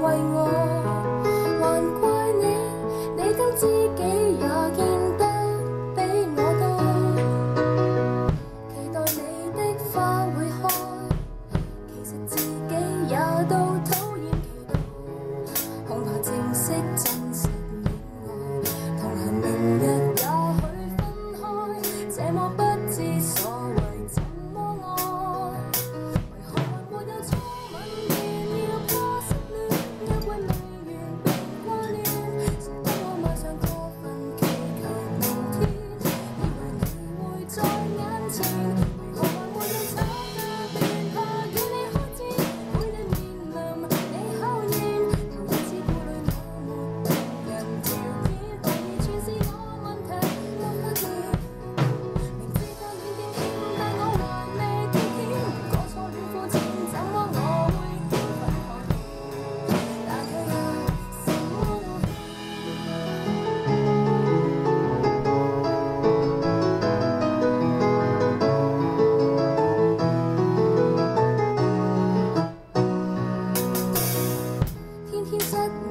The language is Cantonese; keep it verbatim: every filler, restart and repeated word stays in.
为我，还怪你，你跟知己也见得比我多。期待你的花会开，其实自己也都讨厌期待，恐怕正式真实恋爱，同行明日也许分开，这么不知所谓怎么爱。 为何没有初吻便要破失戀？約會未完便掛念，誰等我馬上過分祈求明天，以為你會在眼前。為何沒有吵架便怕與你開戰？每日面臨你考驗，頭一次顧慮我沒動人條件，第二全是我問題，我發現。 明知單戀變險，但我還未驚險。如果錯戀膚淺，怎麼我會興奮看見？但卻有什麼我欠？天天失